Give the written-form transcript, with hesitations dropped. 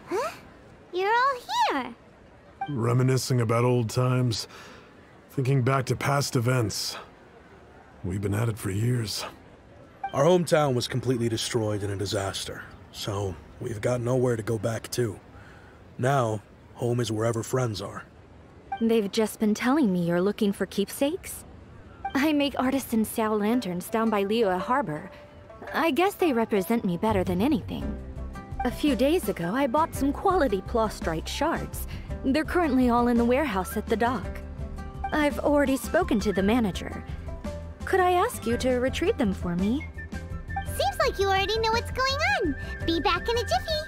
Huh? You're all here. Reminiscing about old times, thinking back to past events. We've been at it for years. Our hometown was completely destroyed in a disaster, so we've got nowhere to go back to. Now, home is wherever friends are. They've just been telling me you're looking for keepsakes? I make artisan Sao lanterns down by Liyue Harbor. I guess they represent me better than anything. A few days ago, I bought some quality Plostrite shards. They're currently all in the warehouse at the dock. I've already spoken to the manager. Could I ask you to retrieve them for me? Seems like you already know what's going on. Be back in a jiffy.